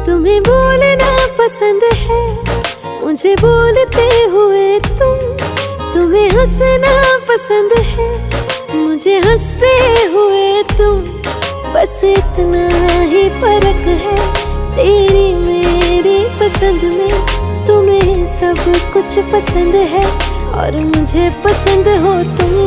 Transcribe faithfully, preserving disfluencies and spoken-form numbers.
तुम्हें बोलना पसंद है, मुझे बोलते हुए तुम। तुम्हें हंसना पसंद है, मुझे हंसते हुए तुम। बस इतना ही फर्क है तेरी मेरी पसंद में। तुम्हें सब कुछ पसंद है और मुझे पसंद हो तुम।